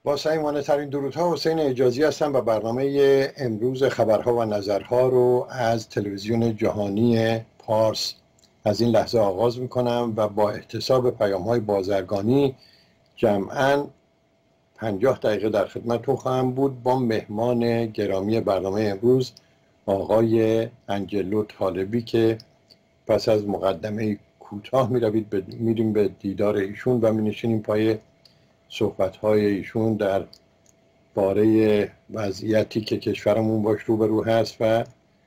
با صمیمانه ترین درودها، حسین اجازی هستم و برنامه امروز خبرها و نظرها رو از تلویزیون جهانی پارس از این لحظه آغاز میکنم و با احتساب پیام‌های بازرگانی جمعاً 50 دقیقه در خدمتتون خواهم بود با مهمان گرامی برنامه امروز آقای انجلو طالبی که پس از مقدمه کوتاه میریم به دیدار ایشون و می‌نشینیم پای صحبت‌های ایشون در باره وضعیتی که کشورمون باش روبرو هست و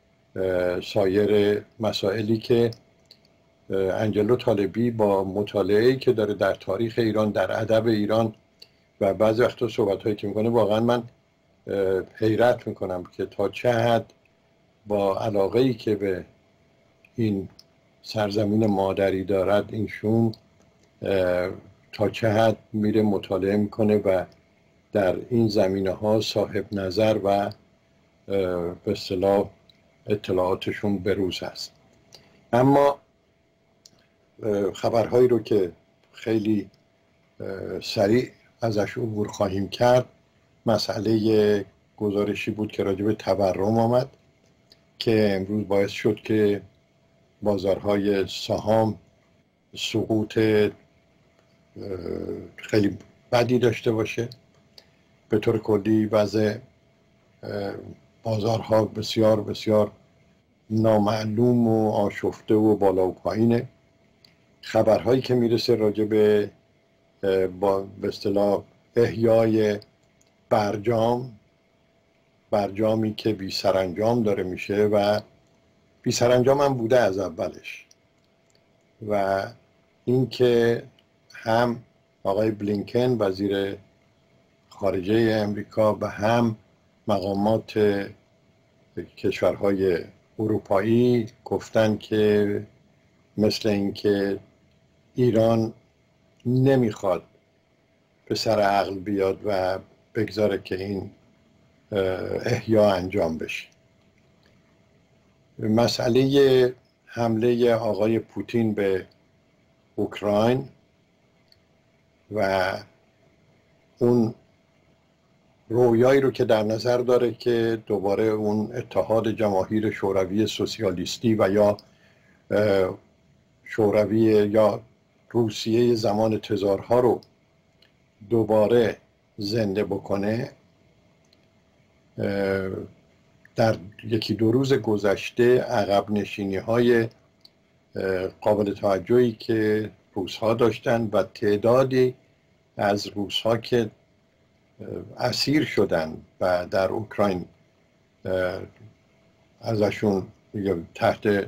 سایر مسائلی که انجلو طالبی با مطالعه‌ای که داره در تاریخ ایران، در ادب ایران و بعضی وقتا صحبت‌هایی که میکنه واقعا من حیرت میکنم که تا چه حد با علاقه‌ای که به این سرزمین مادری دارد اینشون تا چه حد میره مطالعه میکنه و در این زمینه‌ها صاحب نظر و به اصطلاح اطلاعاتشون بروز هست. اما خبرهایی رو که خیلی سریع ازش عبور خواهیم کرد، مسئله گزارشی بود که راجع به تورم آمد که امروز باعث شد که بازارهای سهام سقوط خیلی بدی داشته باشه. به طور کلی وضع بازارها بسیار بسیار نامعلوم و آشفته و بالا و پایینه. خبرهایی که میرسه راجع به به اصطلاح احیای برجامی که بی سرانجام داره میشه و بی سرانجام هم بوده از اولش، و اینکه هم آقای بلینکن وزیر خارجه امریکا و هم مقامات کشورهای اروپایی گفتن که مثل اینکه ایران نمیخواد به سر عقل بیاد و بگذاره که این احیا انجام بشه. مسئله حمله آقای پوتین به اوکراین و اون رویایی رو که در نظر داره که دوباره اون اتحاد جماهیر شوروی سوسیالیستی و یا شوروی یا روسیه زمان تزارها رو دوباره زنده بکنه، در یکی دو روز گذشته عقب نشینی های قابل توجهی که روس‌ها داشتن و تعدادی از روس‌ها که اسیر شدن و در اوکراین ازشون تحت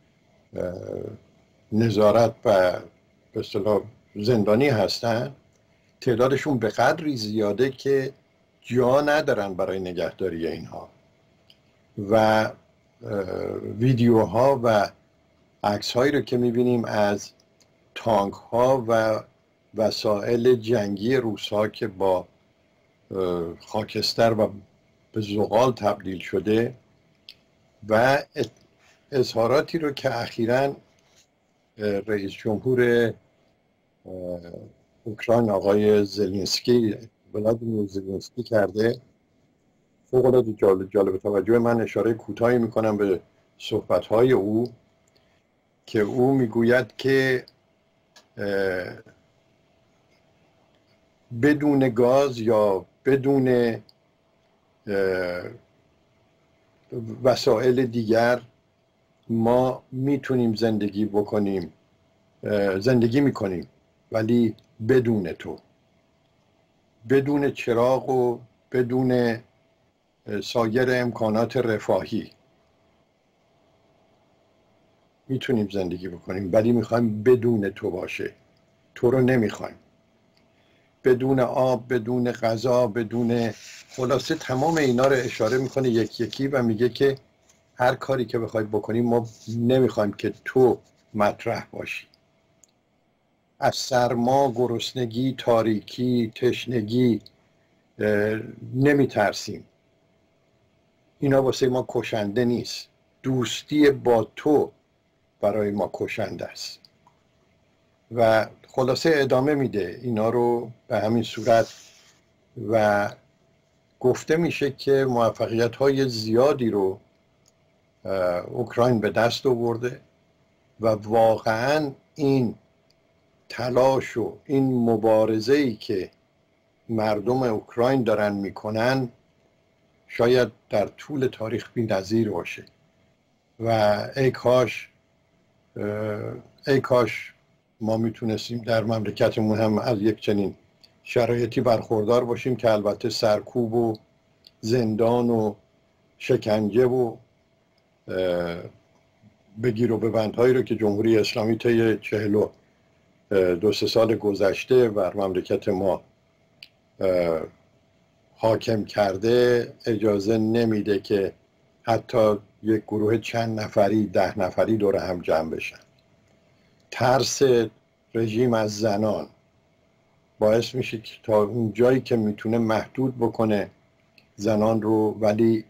نظارت و به اصطلاح زندانی هستن، تعدادشون به قدری زیاده که جا ندارن برای نگهداری اینها و ویدیوها و عکس‌هایی رو که می‌بینیم از تانک‌ها و وسایل جنگی روس‌ها که با خاکستر و به زغال تبدیل شده و اظهاراتی رو که اخیراً رئیس جمهور اوکراین آقای زلنسکی ولادیمیر زلنسکی کرده، فوق‌العاده جالب توجه. من اشاره کوتاهی میکنم به صحبت‌های او که او میگوید که بدون گاز یا بدون وسایل دیگر ما میتونیم زندگی میکنیم، ولی بدون تو، بدون چراغ و بدون سایر امکانات رفاهی میتونیم زندگی بکنیم، ولی میخوایم بدون تو باشه. تو رو نمیخوایم. بدون آب، بدون غذا، بدون، خلاصه تمام اینا رو اشاره میکنه یکی یکی و میگه که هر کاری که بخواید بکنیم ما نمیخوایم که تو مطرح باشی. از سرما، گرسنگی، تاریکی، تشنگی نمیترسیم. اینا واسه ما کشنده نیست. دوستی با تو برای ما کشنده است. و خلاصه ادامه میده اینا رو به همین صورت و گفته میشه که موفقیت‌های زیادی رو اوکراین به دست آورده و واقعاً این تلاش و این مبارزه‌ای که مردم اوکراین دارن میکنن شاید در طول تاریخ بی‌نظیر باشه و ای کاش ما میتونستیم در مملکتمون هم از یک چنین شرایطی برخوردار باشیم که البته سرکوب و زندان و شکنجه و بگیر و ببندهایی رو که جمهوری اسلامی طی 42 سال گذشته بر مملکت ما حاکم کرده اجازه نمیده که حتی یک گروه چند نفری 10 نفری دور هم جمع بشن. ترس رژیم از زنان باعث میشه که تا اون جایی که میتونه محدود بکنه زنان رو، ولی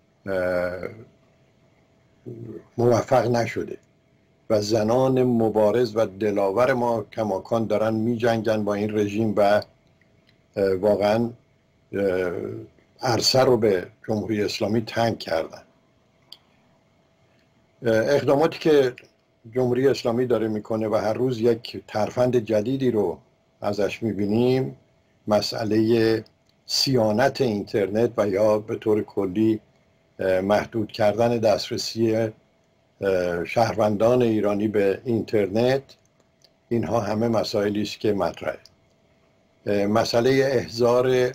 موفق نشده و زنان مبارز و دلاور ما کماکان دارن میجنگن با این رژیم و واقعا عرصه رو به جمهوری اسلامی تنگ کردن. اقداماتی که جمهوری اسلامی داره میکنه و هر روز یک ترفند جدیدی رو ازش میبینیم، مسئله صیانت اینترنت و یا به طور کلی محدود کردن دسترسی شهروندان ایرانی به اینترنت، اینها همه مسائلی است که مطرحه. مسئله احضار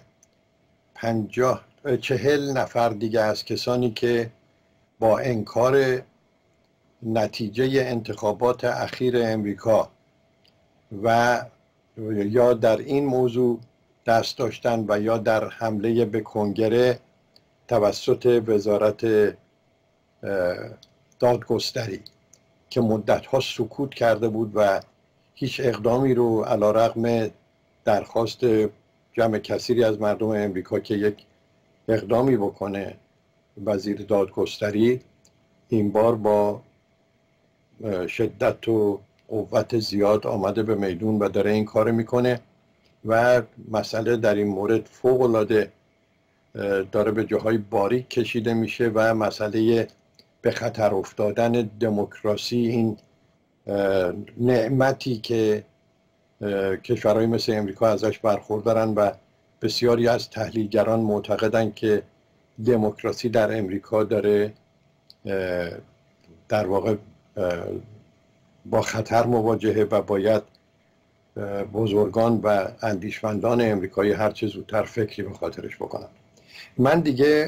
40 نفر دیگه از کسانی که با انکار نتیجه انتخابات اخیر امریکا و یا در این موضوع دست داشتن و یا در حمله به کنگره توسط وزارت دادگستری که مدت‌ها سکوت کرده بود و هیچ اقدامی رو علیرغم درخواست جمع کثیری از مردم امریکا که یک اقدامی بکنه، وزیر دادگستری این بار با شدت و قوت زیاد آمده به میدون و داره این کار میکنه و مسئله در این مورد فوق‌العاده داره به جاهای باریک کشیده میشه و مسئله به خطر افتادن دموکراسی، این نعمتی که کشورهای مثل امریکا ازش برخوردارن و بسیاری از تحلیلگران معتقدن که دموکراسی در امریکا داره در واقع با خطر مواجهه و باید بزرگان و اندیشمندان امریکایی هر چه زودتر فکری به خاطرش بکنن. من دیگه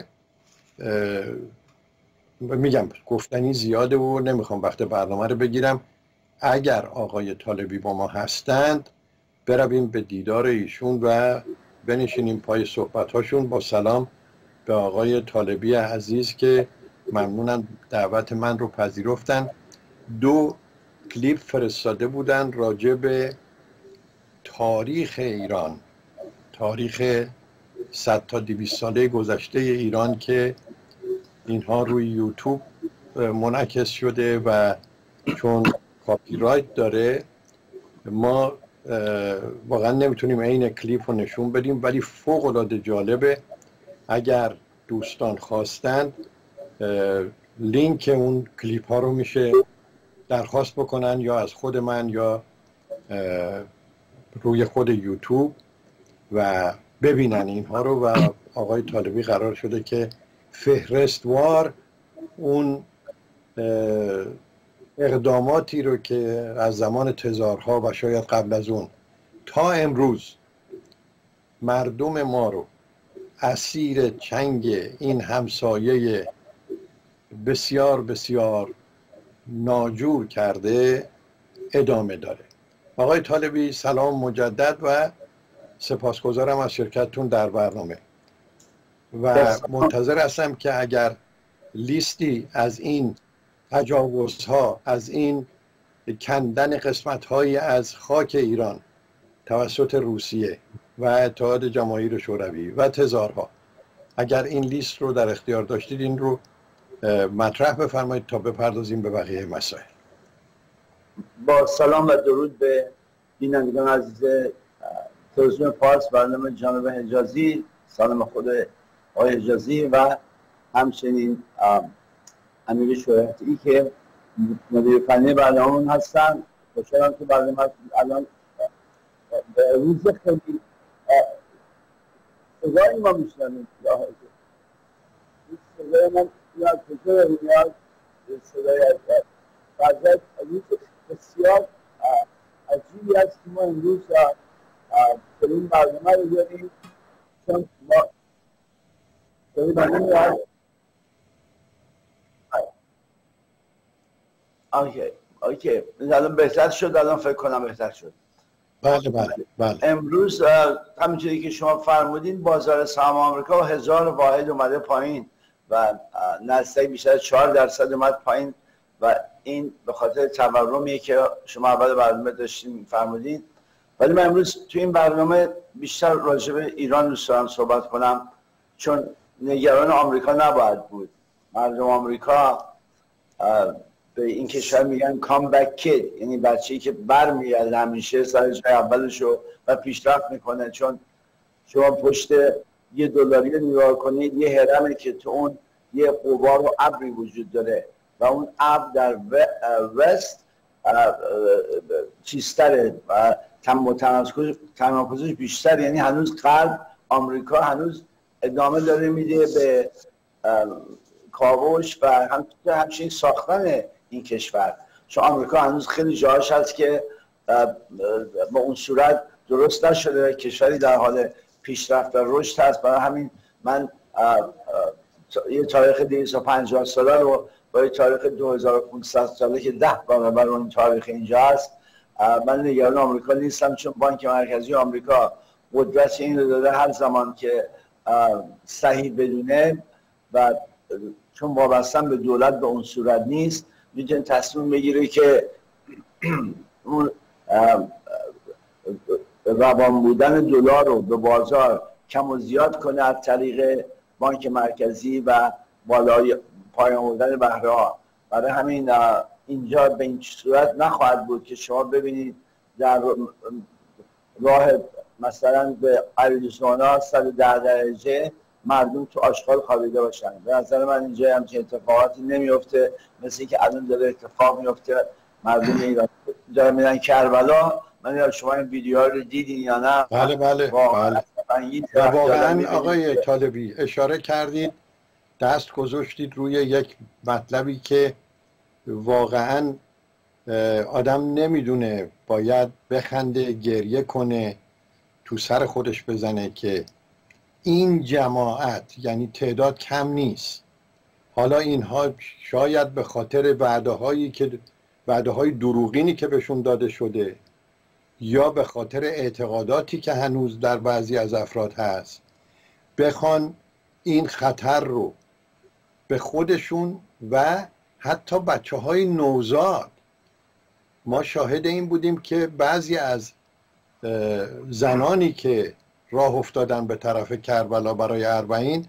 میگم گفتنی زیاده و نمیخوام وقت برنامه رو بگیرم. اگر آقای طالبی با ما هستند برویم به دیدار ایشون و بنشینیم پای صحبت‌هاشون. با سلام به آقای طالبی عزیز که ممنونم دعوت من رو پذیرفتن. 2 کلیپ فرستاده بودن راجع به تاریخ ایران، تاریخ 100 تا 200 ساله گذشته ایران که اینها روی یوتیوب منعکس شده و چون کاپی رایت داره ما واقعا نمیتونیم عین کلیپ رو نشون بدیم، ولی فوق العاده جالبه. اگر دوستان خواستند لینک اون کلیپ ها رو میشه درخواست بکنن یا از خود من یا روی خود یوتیوب و ببینن اینها رو. و آقای طالبی قرار شده که فهرستوار اون اقداماتی رو که از زمان تزارها و شاید قبل از اون تا امروز مردم ما رو اسیر چنگ این همسایه بسیار بسیار ناجور کرده ادامه داره. آقای طالبی سلام مجدد و سپاسگزارم از شرکتتون در برنامه و منتظر هستم که اگر لیستی از این تجاوزها، از این کندن قسمت‌هایی از خاک ایران توسط روسیه و اتحاد جماهیر شوروی و تزارها، اگر این لیست رو در اختیار داشتید این رو مطرح بفرمایید تا بپردازیم به بقیه مسائل. با سلام و درود به بینندگان عزیز تلویزیون فارس، برنامه جناب حجازی، سلام خود آقای حجازی و همچنین امیر شریعتی که مدیر فنی برنامه هستن. خوشحالم که برنامه الان به روز خیلی صدای ما میشنویم. صدای من از کجا میاد؟ صدای از فضای روز بسیار عجیبی هست که ما امروز به این برنامه رو داریم، چون ما صدای برنامه میاد. اوکی الان بهتر شد، الان فکر کنم بهتر شد. بله. امروز همونجوری که شما فرمودین بازار سهام آمریکا 1000 واحد اومده پایین و نزدیک بیشتر 4% اومد پایین و این به خاطر تورمیه که شما اول برنامه داشتین فرمودین. ولی من امروز تو این برنامه بیشتر راجع به ایران دوست دارم صحبت کنم، چون نگران آمریکا نباید بود. مردم آمریکا به این کشور میگن کامبک کید، یعنی بچه‌ای که برمیگرده همیشه سر جای اولشو و پیشرفت میکنه. چون شما پشت $1 نگاه کنید، یه هرمه که تو اون یه غبار و ابری وجود داره و اون ابر در وست چیزتره و تمرکزش بیشتر، یعنی هنوز غرب آمریکا هنوز ادامه داره میده به کاوش و همچنین ساختن این کشور. چون آمریکا هنوز خیلی جاهاش هست که با اون صورت درست نشده، کشوری در حال پیشرفت و رشد هست. برای همین من یه تاریخ 250 ساله رو با یه تاریخ 2500 ساله که 10 برابر اون تاریخ اینجا هست، من نگران آمریکا نیستم، چون بانک مرکزی آمریکا قدرت این رو داده هر زمان که صحیح بدونه و چون وابستن به دولت به اون صورت نیست، میتونه تصمیم بگیره که اون روان بودن دلار رو به بازار کم و زیاد کنه از طریق بانک مرکزی و بالای پایان آوردن بهره ها. برای همین اینجا به این صورت نخواهد بود که شما ببینید در راه مثلا به آریزونا 110 درجه مردم تو آشغال خوابیده باشن. به نظر من اینجا همچین اتفاقاتی نمیفته، مثل اینکه الان داره اتفاق میفته. مردم ایران دارن میرن کربلا. من شما این ویدیوها رو دیدین یا نه؟ بله. واقعا آقای طالبی اشاره کردید، دست گذاشتید روی یک مطلبی که واقعا آدم نمیدونه باید بخنده، گریه کنه، تو سر خودش بزنه که این جماعت، یعنی تعداد کم نیست، حالا اینها شاید به خاطر وعده های دروغینی که بهشون داده شده یا به خاطر اعتقاداتی که هنوز در بعضی از افراد هست، بخوان این خطر رو به خودشون و حتی بچه های نوزاد. ما شاهد این بودیم که بعضی از زنانی که راه افتادن به طرف کربلا برای اربعین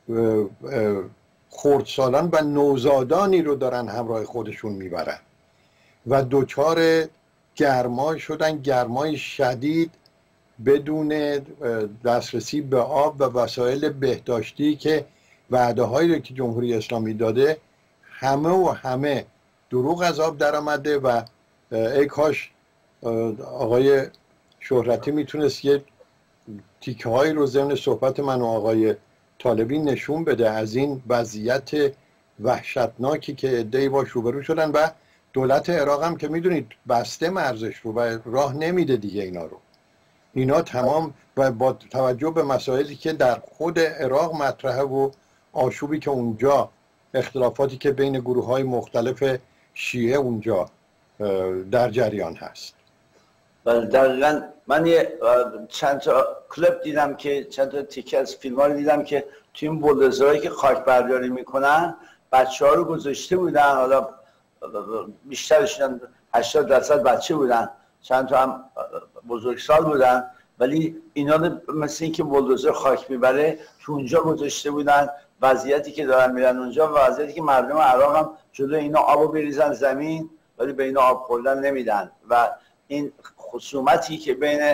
خردسالان و نوزادانی رو دارن همراه خودشون میبرن و دوچار گرمای شدن، گرمای شدید بدون دسترسی به آب و وسایل بهداشتی که وعده هایی رو که جمهوری اسلامی داده همه دروغ از آب در آمده. و ای کاش آقای شهرتی میتونست یه تیکه هایی رو ضمن صحبت من و آقای طالبی نشون بده از این وضعیت وحشتناکی که عده‌ای باش روبرو شدن و دولت عراق هم که میدونید بسته مرزش رو و راه نمیده دیگه اینا تمام. و با توجه به مسائلی که در خود عراق مطرحه و آشوبی که اونجا، اختلافاتی که بین گروه های مختلف شیعه اونجا در جریان هست. دقیقا من یه چند تا کلیپ دیدم که چند تا تیکه از فیلم ها رو دیدم که توی این بولدوزرهایی که خاک برداری میکنن بچه ها رو گذاشته بودن، حالا بیشترشون 80% بچه بودن، چند تا هم بزرگسال بودن، ولی اینا رو مثل این که بولدوزر خاک میبره تو اونجا گذاشته بودن. وضعیتی که دارن میرن اونجا و وضعیتی که مردم عراق هم جلو اینا آبو بریزن زمین ولی به اینا آب خوردن نمیدن. و این خصومتی که بین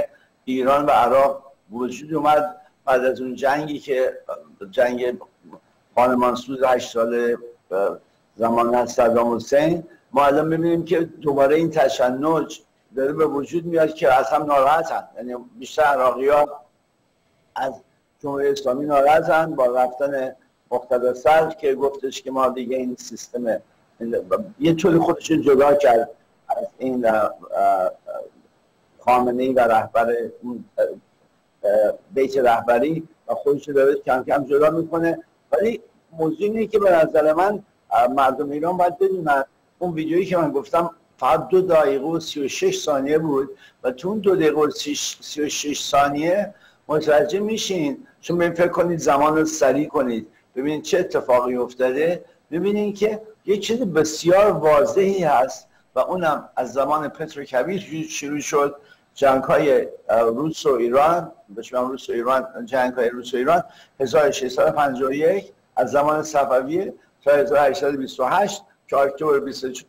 ایران و عراق وجود اومد بعد از اون جنگی که جنگ خانمانسوز 8 ساله زمان از صدام حسین. ما الان می‌بینیم که دوباره این تشنج داره به وجود میاد که از هم ناراحتن، یعنی بیشتر عراقی‌ها از جمهوری اسلامی ناراحتن با رفتن مقتدی صدر که گفتش که ما دیگه این سیستم یه طوری خودش جدا کرد از این خامنه‌ای و رهبر اون بیت رهبری و خودش داره کم کم جدا میکنه. ولی موضوع اینه که به نظر من مردم ایران باید بدونن اون ویدیویی که من گفتم فقط 2 دقیقه و 36 ثانیه بود و تو اون 2 دقیقه و 36 ثانیه متوجه میشین، چون ببین فکر کنید زمان رو سریع کنید ببینید چه اتفاقی افتاده، ببینید که یک چیز بسیار واضحی هست و اونم از زمان پتر کبیر شروع شد. جنگ‌های روس و ایران، بهشون روس و ایران، جنگ‌های روس و ایران 1651 از زمان صفویه تا 1828 که اکتبر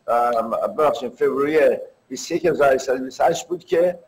فوریه 21 1828 بود که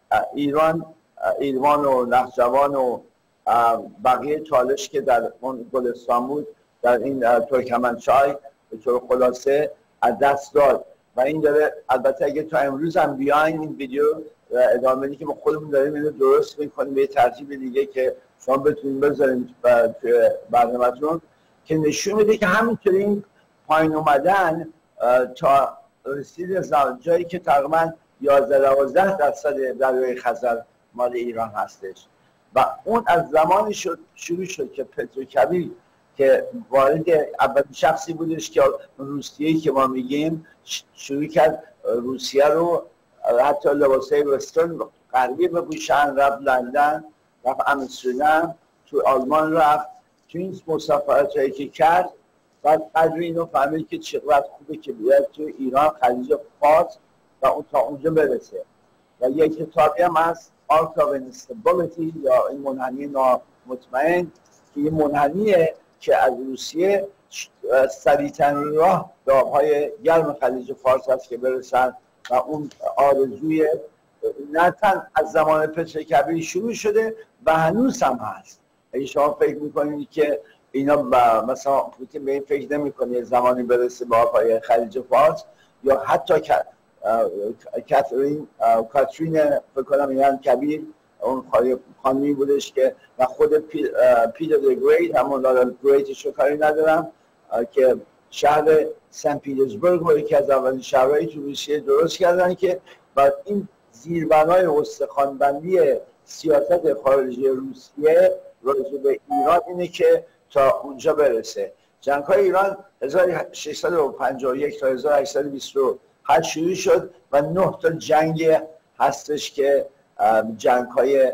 ایران و نخجوان و بقیه تالش که در اون گلستان بود در این ترکمنچای به طور خلاصه از دست داد. و این داره البته اگه تا امروز هم بیاین این ویدیو ادامه بدید که ما خودمون داریم اینو درست میکنیم به ترتیب دیگه که شما بتونید بذاریم توی برنامه‌تون که نشون میده که همینطوری این پایین اومدن تا رسید جایی که تقریبا 11-12% دریای خزر مال ایران هستش و اون از زمانی شروع شد که پتر کبیر که وارد اولین شخصی بودش که روسیه‌ای که ما میگیم شروع کرد روسیه رو حتی لباسای وسترن غربی بپوشن، رفت لندن، رفت آمستردام، تو آلمان رفت، تو این مسافرتایی که کرد بعد قدر اینو فهمید که چقدر خوبه که بیاد تو ایران خلیج فارس و اون تا اونجا برسه. و یک کتابی هم هست Arc of Instability یا این منحنی نامطمئن که این منحنیه که از روسیه سریع‌ترین راه به آبهای گرم خلیج فارس هست که برسن و اون آرزوی نه تن از زمان پتر کبیر شروع شده و هنوز هم هست. اگه شما فکر میکنید که اینا مثلا پوتین به این فکر نمیکنه زمانی برسه به آبهای خلیج فارس یا حتی کاترین فکر کنم ایران کبیر اون خانمی بودش که و خود پیتر دی گریت همون لارل گریتش رو کاری ندارم که شهر سن پیترزبورگ رو یکی از اولین شهرهایی تو روسیه درست کردن که و این زیربنای استخوان‌بندی سیاست خارجی روسیه راجع به ایران اینه که تا اونجا برسه. جنگ‌های ایران 1651 تا 1828 شروع شد و 9 تا جنگ هستش که جنگ‌های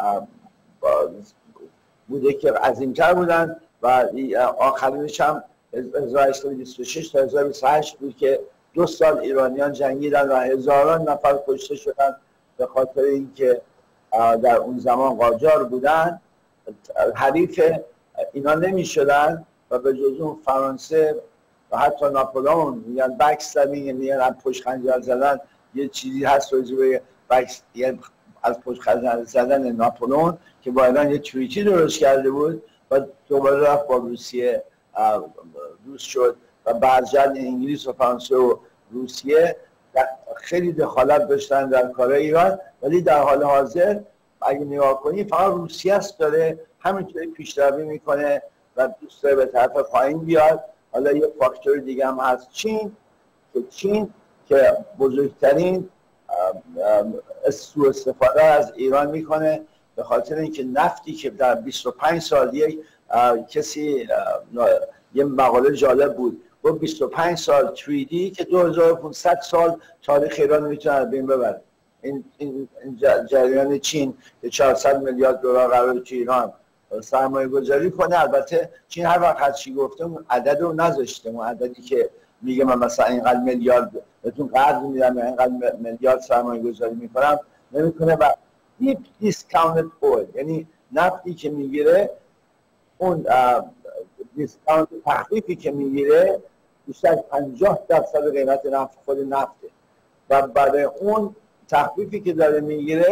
بوده که عظیم‌تر بودن و آخرینش هم 1826 تا 1828 بود که 2 سال ایرانیان جنگیدن و هزاران نفر کشته شدن به خاطر اینکه در اون زمان قاجار بودن، حریف اینا نمی شدن و به جز اون فرانسه و حتی ناپلئون میگن بکستبینگ، میگن پشت خنجر زدن، یه چیزی هست راجع به از پشت خنجر زدن ناپلئون که با ایران یه تریتی درست کرده بود و دوباره رفت با روسیه دوست شد و برجل انگلیس و فرانسه و روسیه خیلی دخالت داشتن در کار ایران. ولی در حال حاضر اگه نگاه کنی فقط روسیه است داره همینطوری پیشروی میکنه و دوست داره به طرف پایین بیاد. حالا یه فاکتور دیگه هم هست چین که بزرگترین سوء استفاده از ایران میکنه به خاطر اینکه نفتی که در 25 سال کسی یه مقاله جالب بود با 25 سال 3D که 2500 سال تاریخ ایران میتونه بین ببره. این جریان چین که 400 میلیارد دلار قراره تو ایران سرمایه گذاری کنه. البته چین هر وقت هرچی گفته اون عدد رو نذاشته، اون عددی که میگه من مثلا اینقدر میلیارد بهتون قرض میدم یا اینقدر میلیارد سرمایه گذاری میکنم نمیکنه. و دیپ دیسکاونت اویل یعنی نفتی که میگیره اون دیسکاونت تخفیفی که میگیره بیشتر 50% قیمت نفت خود نفته و برای اون تخفیفی که داره میگیره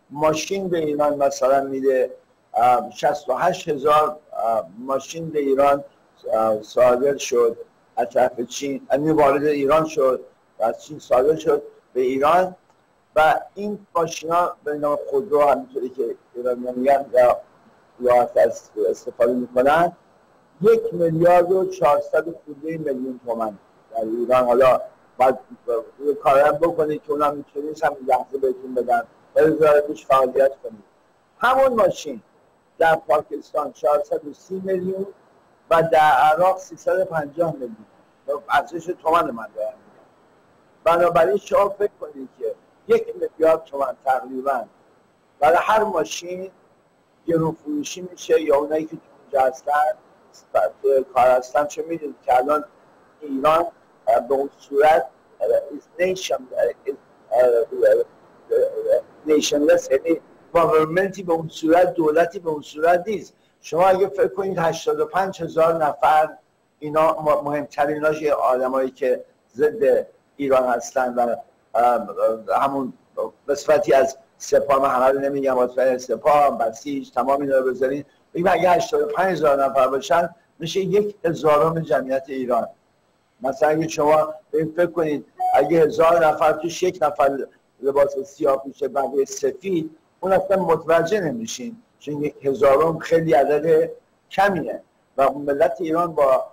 ماشین به ایران مثلا میده، 68,000 ماشین به ایران صادر شد از طرف چین، یعنی وارد ایران شد و از چین صادر شد به ایران. و این ماشینا به نام خودرو، همینطوری که ایرانیان میگن یا راحت استفاده میکنن، 1,400,000,000 تومان در ایران. حالا باید کارم بکنید که اونا میتونید همین لحظه بهتون بدن، بذاردش فعالیت کنید. همون ماشین در پاکستان 430,000,000 و در عراق 350,000,000. ارزش تومان من دارم میگم. بنابراین شما فکر کنید که 1,000,000,000 تومان تقریبا برای هر ماشین گرون فروشی میشه. یا اونایی که تو اونجا هستن کار هستن چه میدونید که الان ایران به اون صورت نیشنلس، یعنی گاورمنتی به اون صورت، دولتی به اون صورت نیست. شما اگه فکر کنید 85,000 نفر، اینا مهمتریناش آدمایی که ضد ایران هستن و همون به صفتی از سپاه، من همه رو نمیگم، از سپاه، بسیج، تمام اینا رو بذارین بگیم اگه 85,000 نفر باشن میشه 1/1000 جمعیت ایران. مثلا اگه شما فکر کنید اگه 1000 نفر توش یک نفر لباس سیاه پوشه بقیه سفید، اون اصلا متوجه نمیشین، چون 1/1000 خیلی عدد کمیه. و ملت ایران با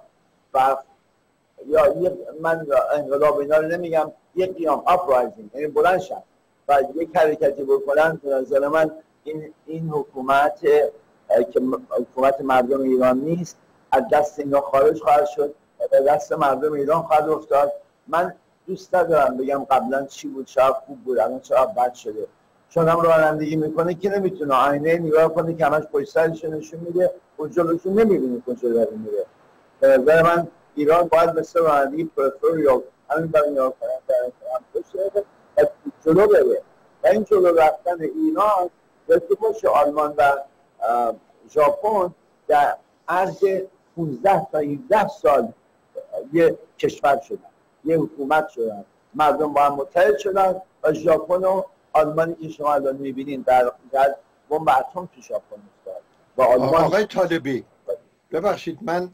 یا من انقلاب اینا رو نمیگم، یک قیام اپرایزینگ، یعنی بلند شد و یک حرکتی بکنن، به نظر من این حکومت که حکومت مردم ایران نیست، از دست اینا خارج خواهد شد و به دست مردم ایران خواهد افتاد. من دوست ندارم بگم قبلا چی بود، شاید خوب بود، الان چقدر بد شده. چون هم رانندگی میکنه که نمیتونه آینه نگاه کنه که همش پشت سرش نشون میده و جلوشون نمیبینه کجا داره میره. به نظر من ایران باید مثل رانندگی پرفریال همین برای نگاه کنن و جلو بره. و این جلو رفتن ایران یکی باشه آلمان و ژاپن در عرض 15 تا 17 سال یه کشور شدن، یه حکومت شدن، مردم با هم متحد شدن. و ژاپن و آلمانی که شما الان میبینین در بمب اتم تو ژاپن افتاد. و آلمان آقای طالبی ببخشید، من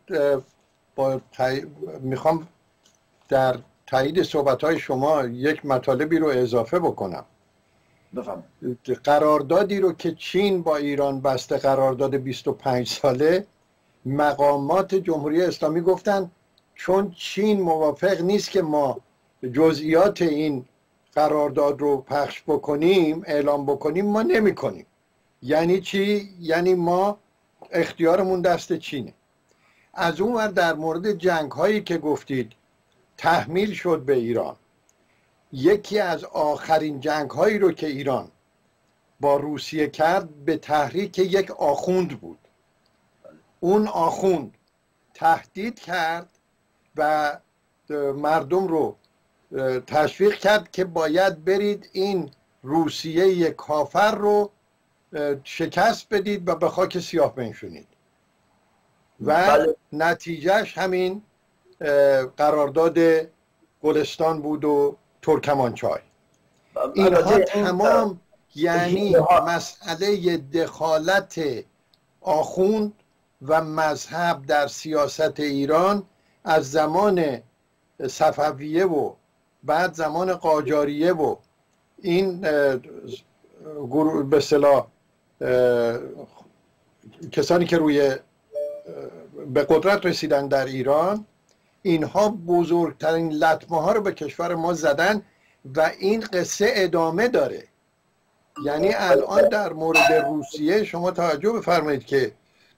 میخوام در تایید صحبت‌های شما یک مطالبی رو اضافه بکنم. بفهم. قراردادی رو که چین با ایران بسته، قرارداد 25 ساله، مقامات جمهوری اسلامی گفتن چون چین موافق نیست که ما جزئیات این قرارداد رو پخش بکنیم، اعلام بکنیم، ما نمی کنیم. یعنی چی؟ یعنی ما اختیارمون دست چینه. از اون ور در مورد جنگ هایی که گفتید تحمیل شد به ایران، یکی از آخرین جنگ هایی رو که ایران با روسیه کرد به تحریک یک آخوند بود. اون آخوند تهدید کرد و مردم رو تشویق کرد که باید برید این روسیه کافر رو شکست بدید و به خاک سیاه بنشونید. و نتیجهش همین قرارداد گلستان بود و ترکمانچای. اینها تمام یعنی مسئله دخالت آخوند و مذهب در سیاست ایران از زمان صفویه و بعد زمان قاجاریه و این به اصطلاح کسانی که به قدرت رسیدن در ایران، اینها بزرگترین لطمه ها رو به کشور ما زدن و این قصه ادامه داره. یعنی الان در مورد روسیه شما توجه بفرمایید که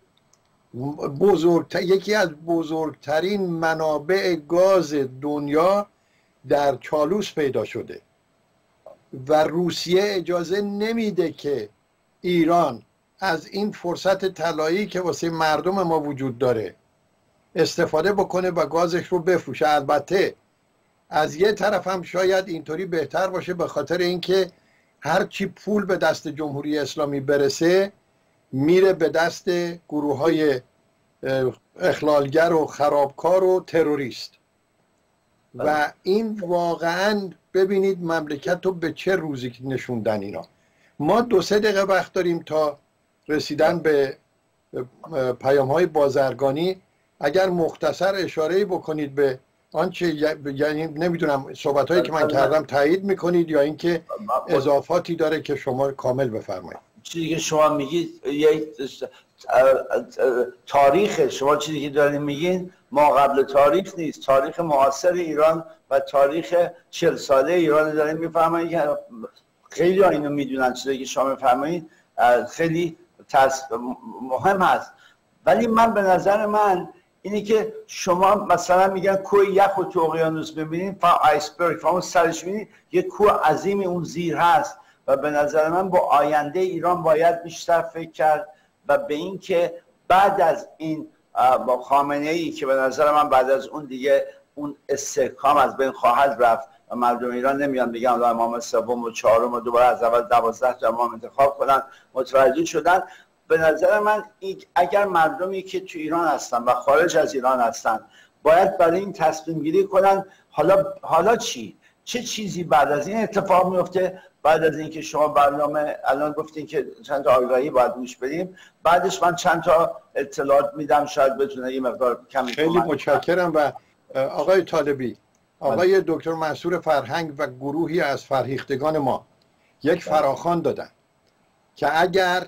یکی از بزرگترین منابع گاز دنیا در چالوس پیدا شده و روسیه اجازه نمیده که ایران از این فرصت طلایی که واسه مردم ما وجود داره استفاده بکنه و گازش رو بفروشه. البته از یه طرف هم شاید اینطوری بهتر باشه، به خاطر اینکه هرچی پول به دست جمهوری اسلامی برسه میره به دست گروه‌های اخلالگر و خرابکار و تروریست. و این واقعا ببینید مملکت رو به چه روزی نشوندن اینا. ما 2-3 دقیقه وقت داریم تا رسیدن به پیام‌های بازرگانی. اگر مختصر اشاره‌ای بکنید به آنچه، یعنی نمیدونم صحبت‌هایی که من کردم تایید میکنید یا اینکه اضافاتی داره که شما کامل بفرمایید. چیزی که شما میگید یک تاریخ، شما چیزی که دارین میگین ما قبل تاریخ نیست، تاریخ معاصر ایران و تاریخ 40 ساله ایران دارین میفرمایید که خیلی اینو میدونن. چیزی که شما میفرمایید خیلی مهم هست. ولی من به نظر من اینی که شما مثلا میگن کوه یخ و تو اقیانوس ببینید، آیسبرگ فهم سرش ببینید یه کوه عظیمی اون زیر هست و به نظر من با آینده ایران باید بیشتر فکر کرد و به این که بعد از این با خامنه ای که به نظر من بعد از اون دیگه اون استحکام از بین خواهد رفت و مردم ایران نمیان بگن امام سوم و چهارم و دوباره از اول 12 تا امام انتخاب کنن، متوجه شدن. به نظر من اگر مردمی که تو ایران هستن و خارج از ایران هستن باید برای این تصمیم گیری کنن حالا چه چیزی بعد از این اتفاق میفته، بعد از اینکه شما برنامه الان گفتین که چند تا آگاهی باید گوش بدیم، بعدش من چند تا اطلاعات میدم شاید بتونه یه مقدار کمی. خیلی متشکرم. و آقای طالبی، آقای دکتر منصور فرهنگ و گروهی از فرهیختگان ما یک فراخوان دادن که اگر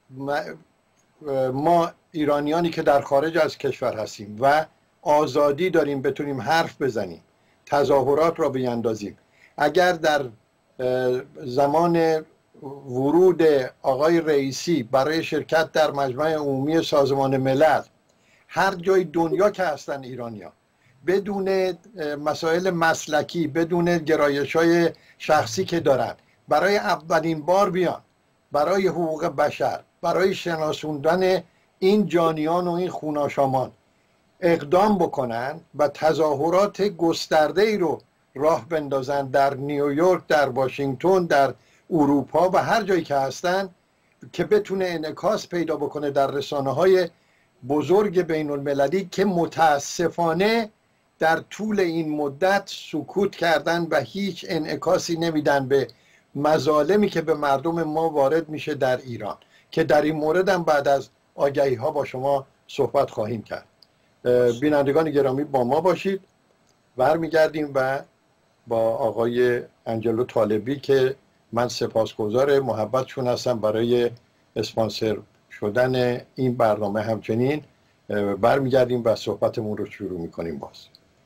ما ایرانیانی که در خارج از کشور هستیم و آزادی داریم بتونیم حرف بزنیم، تظاهرات را بیندازیم، اگر در زمان ورود آقای رئیسی برای شرکت در مجمع عمومی سازمان ملل هر جای دنیا که هستن ایرانیان بدون مسائل مسلکی، بدون گرایش‌های شخصی که دارن، برای اولین بار بیان برای حقوق بشر، برای شناسوندن این جانیان و این خوناشامان اقدام بکنن و تظاهرات گسترده ای رو راه بندازن در نیویورک، در واشنگتن، در اروپا و هر جایی که هستن، که بتونه انعکاس پیدا بکنه در رسانه‌های بزرگ بین المللی که متاسفانه در طول این مدت سکوت کردن و هیچ انعکاسی نمیدن به مظالمی که به مردم ما وارد میشه در ایران، که در این مورد هم بعد از آگهی ها با شما صحبت خواهیم کرد. بینندگان گرامی با ما باشید. برمیگردیم و با آقای انجلو طالبی که من سپاسگزار محبتشون هستم برای اسپانسر شدن این برنامه، همچنین برمیگردیم و صحبتمون رو شروع میکنیم باز.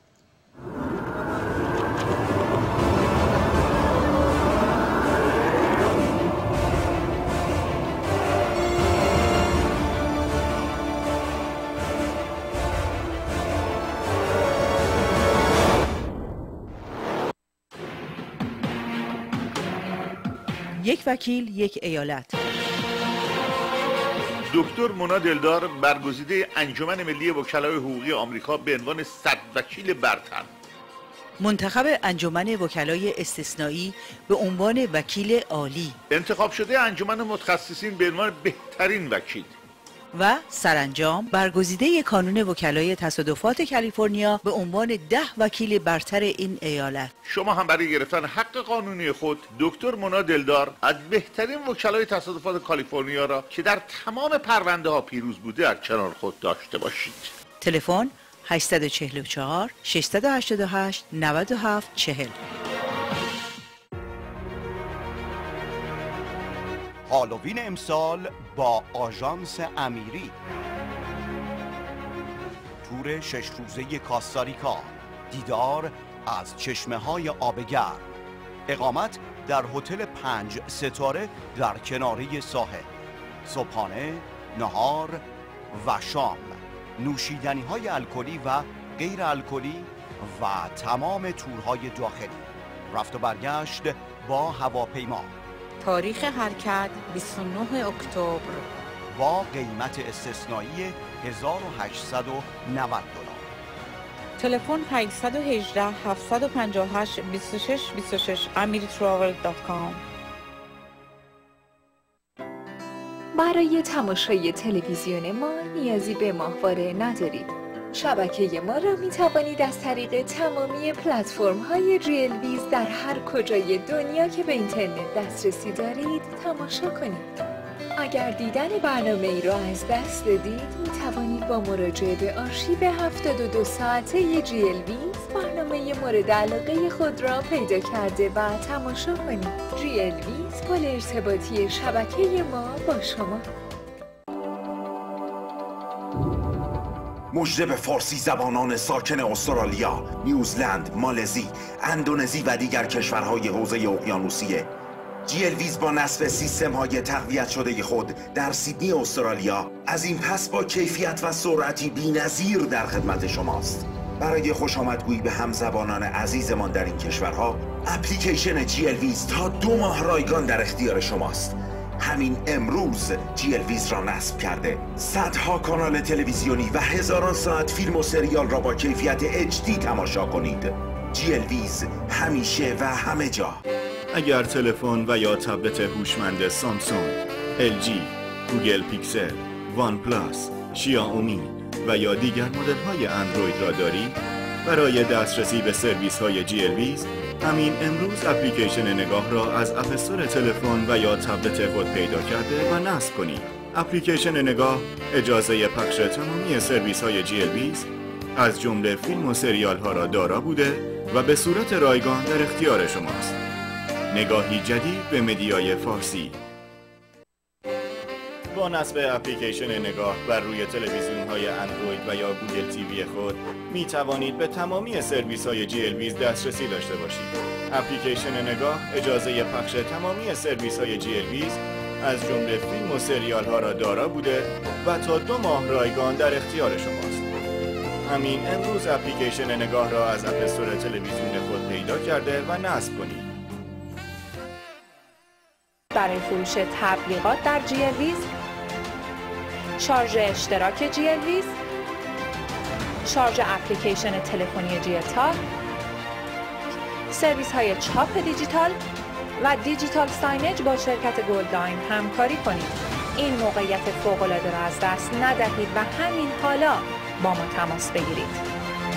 یک وکیل، یک ایالت. دکتر مونا دلدار، برگزیده انجمن ملی وکلای حقوقی آمریکا به عنوان 100 وکیل برتر، منتخب انجمن وکلای استثنایی به عنوان وکیل عالی، انتخاب شده انجمن متخصصین به عنوان بهترین وکیل و سرانجام برگزیده کانون وکلای تصادفات کالیفرنیا به عنوان 10 وکیل برتر این ایالت. شما هم برای گرفتن حق قانونی خود دکتر مونا دلدار از بهترین وکلای تصادفات کالیفرنیا را که در تمام پرونده ها پیروز بوده در کنار خود داشته باشید. تلفن 844 688 9740. هالووین امسال با آژانس امیری، تور 6 روزه کاستاریکا، دیدار از چشمه‌های آبگرم، اقامت در هتل 5 ستاره در کناره ساحل، صبحانه، نهار و شام، نوشیدنی‌های الکلی و غیر الکلی و تمام تورهای داخلی، رفت و برگشت با هواپیما. تاریخ حرکت 29 اکتبر با قیمت استثنایی $1890. تلفن 818 758 2626 amiritravel.com. برای تماشای تلویزیون ما نیازی به ماهواره ندارید. شبکه ما را می توانید از طریق تمامی پلتفرم های ریلویز در هر کجای دنیا که به اینترنت دسترسی دارید تماشا کنید. اگر دیدن برنامه ای را از دست دادید می توانید با مراجعه به آرشیو 72 ساعته ریلویز برنامه مورد علاقه خود را پیدا کرده و تماشا کنید. ریلویز پل ارتباطی شبکه ما با شما. مژده به فارسی زبانان ساکن استرالیا، نیوزلند، مالزی، اندونزی و دیگر کشورهای حوزه اقیانوسیه. GLViz با نصب سیستم‌های تقویت شده خود در سیدنی استرالیا از این پس با کیفیت و سرعتی بی‌نظیر در خدمت شماست. برای خوش آمدگویی به همزبانان عزیزمان در این کشورها، اپلیکیشن GLViz تا 2 ماه رایگان در اختیار شماست. همین امروز GLViz را نصب کرده. صدها کانال تلویزیونی و هزاران ساعت فیلم و سریال را با کیفیت HD تماشا کنید. GLViz همیشه و همه جا. اگر تلفن و یا تبلت هوشمند سامسونگ، LG، گوگل پیکسل، وان پلاس، شیائومی و یا دیگر مدل‌های اندروید را دارید، برای دسترسی به سرویس‌های GLViz همین امروز اپلیکیشن نگاه را از اپ استور تلفن و یا تبلت خود پیدا کرده و نصب کنید. اپلیکیشن نگاه اجازه پخش تمامی سرویس‌های GLViz از جمله فیلم و سریال‌ها را دارا بوده و به صورت رایگان در اختیار شماست. نگاهی جدید به مدیای فارسی. با نصب اپلیکیشن نگاه بر روی تلویزیون‌های اندروید و یا گوگل تیوی خود می توانید به تمامی سرویس‌های GLViz دسترسی داشته باشید. اپلیکیشن نگاه اجازه پخش تمامی سرویس‌های GLViz از جمله فیلم و سریال‌ها را دارا بوده و تا 2 ماه رایگان در اختیار شماست. همین امروز اپلیکیشن نگاه را از اپ استور تلویزیون خود پیدا کرده و نصب کنید. برای فروش تبلیغات در GLViz، شارژ اشتراک GLViz، شارژ اپلیکیشن تلفنی جیتال، سرویس های چاپ دیجیتال و دیجیتال ساینج با شرکت گلداین همکاری کنید. این موقعیت فوق‌العاده را از دست ندهید و همین حالا با ما تماس بگیرید.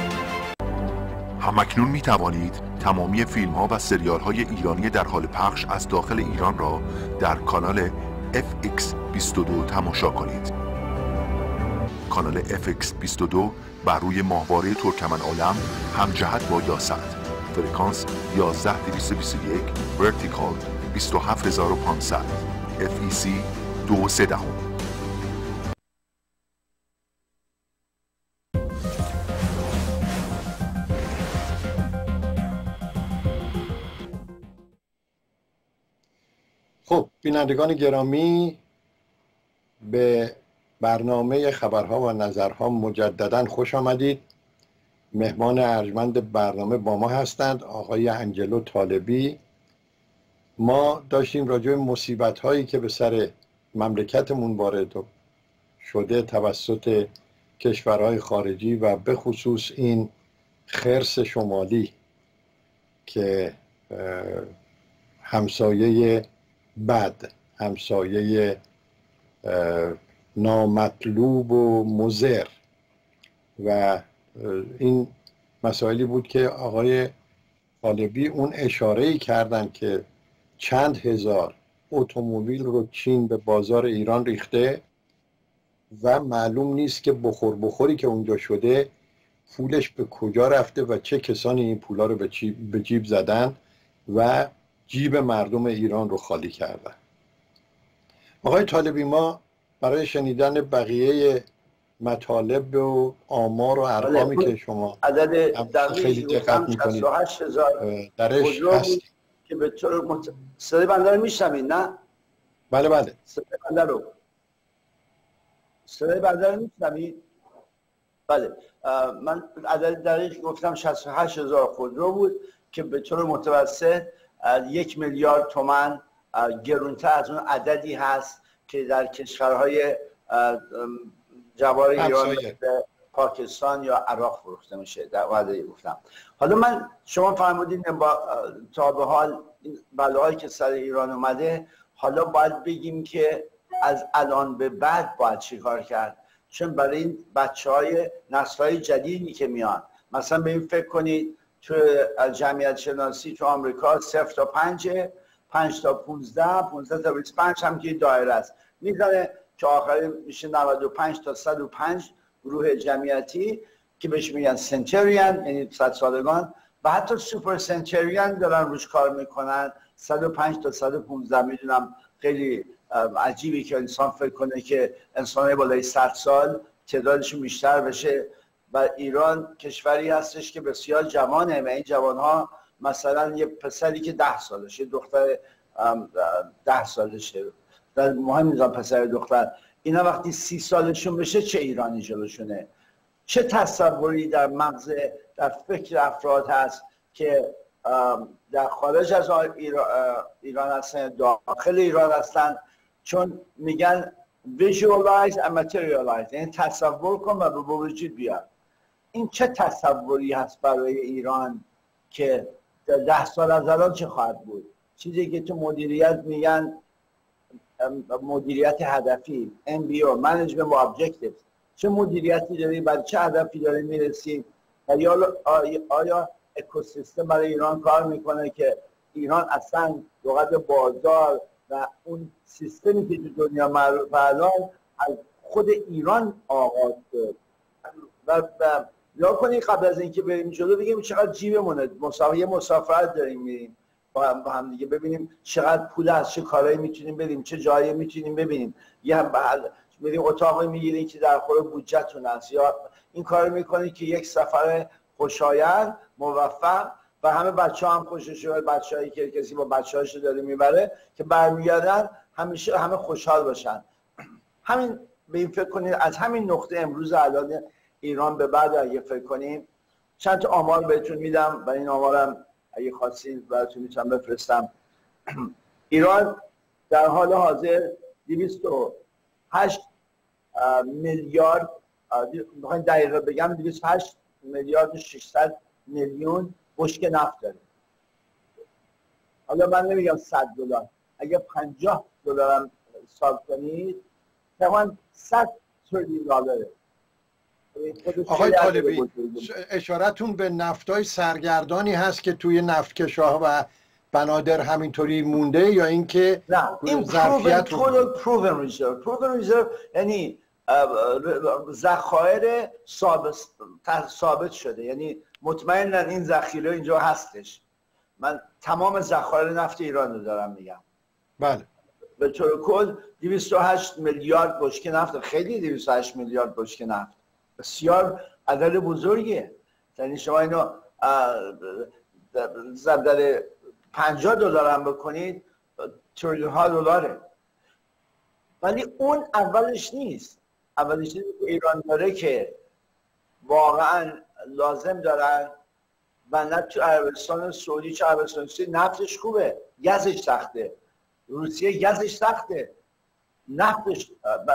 همکنون می توانید تمامی فیلم ها و سریال های ایرانی در حال پخش از داخل ایران را در کانال FX22 تماشا کنید. کانال FX22 بر روی ماهواره ترکمن عالم همجهت با یاست، فرکانس 11221، ورتیکال 27500، FEC 2.3. خب بینندگان گرامی، به برنامه خبرها و نظرها مجددا خوش آمدید. مهمان ارجمند برنامه با ما هستند آقای انجلو طالبی. ما داشتیم راجع به مصیبت هایی که به سر مملکتمون وارد شده توسط کشورهای خارجی و به خصوص این خرس شمالی که همسایه بد، همسایه نامطلوب و مضر و این مسائلی بود که آقای طالبی اون اشاره‌ای کردن که چند هزار اتومبیل رو چین به بازار ایران ریخته و معلوم نیست که بخوری که اونجا شده پولش به کجا رفته و چه کسانی این پولا رو به جیب زدن و جیب مردم ایران رو خالی کردن. آقای طالبی، ما برای شنیدن بقیه مطالب و آمار و ارقامی که شما خیلی دقت میکنید درش هست که به طور صدای بنده رو میشنوید نه؟ بله بله صدای بنده رو میشنوید؟ بله. من عدد دقیق گفتم 68,000 خودرو بود که به طور متوسط 1 میلیارد تومان گرونتر از اون عددی هست که در کشورهای جوار ایران مثل پاکستان یا عراق فروخته میشه. در وعده گفتم. حالا شما فرمودین تا به حال این بلاهایی که سر ایران اومده، حالا باید بگیم که از الان به بعد باید چیکار کرد، چون برای این بچه‌های نسل‌های جدیدی که میان، مثلا به این فکر کنید تو جمعیت شناسی تو آمریکا 0 تا 5، 5 تا 15، 15 تا 25 هم که دایره است، میزنه که آخری میشه 95 تا 105 گروه جمعیتی که بهش میگن سنچریان، یعنی 100 سالگان، و حتی سوپر سنچریان دارن روش کار میکنن 105 تا 115. میدونم خیلی عجیبی که انسان فکر کنه که انسان‌های بالای 100 سال تعدادشون بیشتر بشه و ایران کشوری هستش که بسیار جوانه و این جوانها مثلا یه پسری که 10 سالشه، یه دختر 10 سالشه، مهم نیست پسر دختر، اینا وقتی 30 سالشون بشه چه ایرانی جلوشونه؟ چه تصوری در مغز، در فکر افراد هست که در خارج از ایران هستن، داخل ایران هستن، چون میگن visualize and materialize، یعنی تصور کن و به وجود بیار. این چه تصوری هست برای ایران که 10 سال از الان چه خواهد بود؟ چیزی که تو مدیریت میگن مدیریت هدفی، MBO Management Objectives، چه مدیریتی داریم، برای چه هدفی داریم میرسیم و یا آیا اکوسیستم برای ایران کار میکنه که ایران اصلا لغت بازار و اون سیستمی که تو دنیا معروف الان از خود ایران آغاز شد و یا کنید قبل از اینکه بریم جلو بگیم چقدر جیبمونه، مسافرت داریم میریم با هم دیگه، ببینیم چقدر پول هست، چه کارهایی میتونیم بریم، چه جایی میتونیم ببینیم، یه بریم اتاقی میگیریم که در خور بودجه‌تون هست، یا این کارو میکنید که یک سفر خوشایند موفق و همه بچه‌ها هم خوششون، بچه‌هایی که کسی با بچه‌هاش داره میبره که برمیگردن همیشه همه خوشحال باشن. همین به این فکر کنید، از همین نقطه امروز الان ایران به بعد اگه فکر کنیم، چند تا آمار بهتون میدم و این آمارم اگه خواستید براتون میتونم بفرستم. ایران در حال حاضر 208 میلیارد، میخواین دقیقه بگم 208 میلیارد و 600 میلیون بشکه نفت داره. حالا من نمیگم $100، اگه $50 هم حساب کنید تقریبا 100 تریلیون دلاره. آقای طالبی، اشارتون به نفتای سرگردانی هست که توی نفتکش‌ها و بنادر همینطوری مونده یا اینکه این ظرفیت proven reserve یعنی ذخایر ثابت شده، یعنی مطمئناً این ذخیره اینجا هستش. من تمام ذخایر نفت ایران رو دارم میگم. بله. به طور کل 208 میلیارد بشکه نفت، خیلی 208 میلیارد بشکه نفت بسیار عدد بزرگیه. یعنی شما اینو ضرب در $50 هم بکنید تریلیون ها دلاره. ولی اون اولش نیست. اولش چیزی که ایران داره که واقعا لازم دارن و نه تو عربستان سعودی چه عربستان سعودی نفتش خوبه، گازش سخته، روسیه گازش سخته، نفتش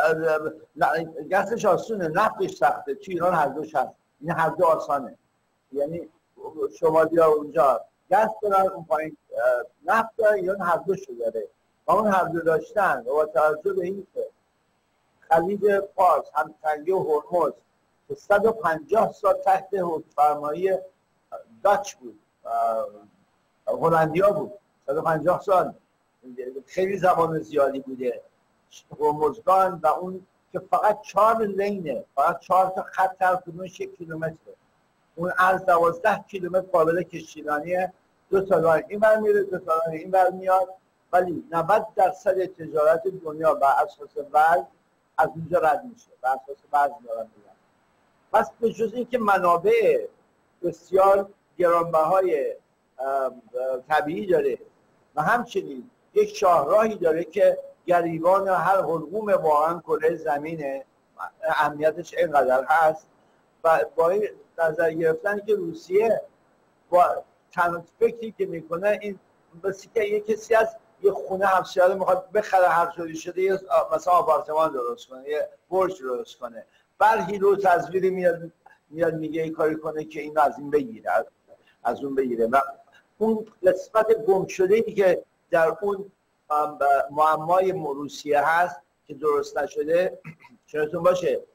گازش آسونه، نفتش سخته. تو ایران هر دوش هست، این هر دو آسانه. یعنی شمالی ها اونجا گاز دارن، اون پایین نفت دارن، ایران هر دوشو داره و اون هر دو داشتن و با توجه به این که خلیج فارس، همتنگی و هرمز که 150 سال تحت حکمفرمایی داچ بود، هلندیا بود، 150 سال خیلی زمان زیادی بوده. هرمزگان و اون که فقط 4 لینه، فقط 4 تا خط هر کدومش 1 کیلومتره، اون از 12 کیلومتر قابل کشتیرانیه، 2 تا راه این ور میره 2 تا راه این ور میاد، ولی 90% تجارت دنیا بر اساس وزن از اونجا رد میشه، بر اساس وزن دارن میگن. پس به جز اینکه منابع بسیار گرانبهای طبیعی داره و همچنین یک شاهراهی داره که گریبان هر حلقوم واقعا کره زمینه، اهمیتش اینقدر هست. و با نظر گرفتن که روسیه با تنها فکری که میکنه این بسی که یک کسی از یه خونه همسایه میخواد بخره، هر طوری شده یه مثلا آپارتمان درست کنه، یه برج درست کنه، برهی رو تزویری میاد میگه این کاری کنه که این از این بگیره، از اون بگیره. و اون قسمت گم شده‌ای که در اون معمای روسیه هست که درست نشده، چرتون باشه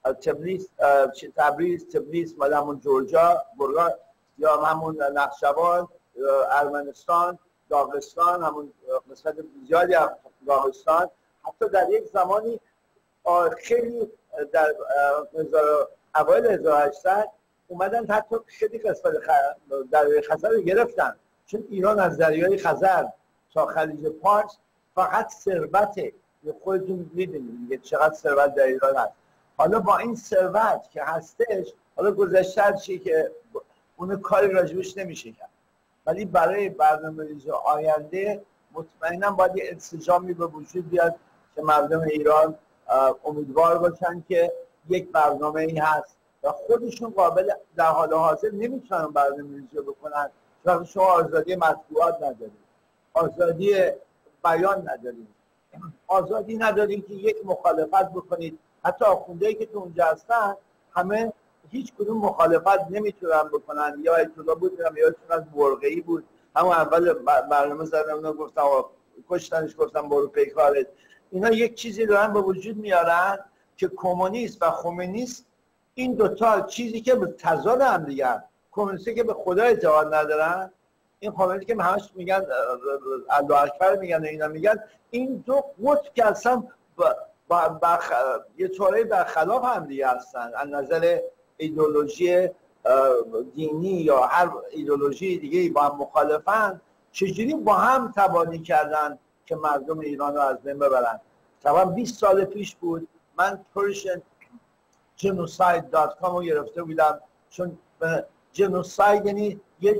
تبریز مال همون جورجیا یا همون نخجوان، ارمنستان، داغستان، همون قسمت زیادی از داغستان، حتی در یک زمانی خیلی در اوایل 1800 اومدن حتی خیلی قسمت دریای خزر رو گرفتن، چون ایران از دریای خزر تا خلیج پارس فقط ثروته، خودتون میدونید چقدر ثروت در ایران هست. حالا با این ثروت که هستش، حالا گذشته چیه که اون کاری راجبش نمیشه کرد، ولی برای برنامه‌ریزی آینده مطمئنم باید یه انسجامی به وجود بیاد که مردم ایران امیدوار باشن که یک برنامه ای هست و خودشون قابل در حال حاضر نمیتونن برنامه‌ریزی بکنن، چون شما آزادی مطبوعات ندارید، آزادی بیان ندارید، آزادی ندارید که یک مخالفت بکنید. حتی آخوندهایی که تو اونجا هستن همه هیچ کدوم مخالفت نمیتونن بکنن. یا اطلاع بود یا از برقعی بود، همون اول برنامه زدن اونا گفتن کشتنش، گفتن برو پیکارت. اینا یک چیزی دارن به وجود میارن که کمونیست و خمینیست این دوتا چیزی که به تضاد هم دیگر، کمونیستی که به خدا اعتقاد ندارن، این خمینی که همش میگن الله اکبر میگن، اینا میگن این دو قطب که اصلا یه طوری برخلاف هم دیگه هستن از نظر ایدئولوژی دینی یا هر ایدئولوژی دیگه با هم مخالفن. چجوری با هم تبانی کردن که مردم ایران رو از بین ببرن؟ طبعا 20 سال پیش بود، من PersianGenocide.com رو گرفته بودم، چون جنوساید یعنی یک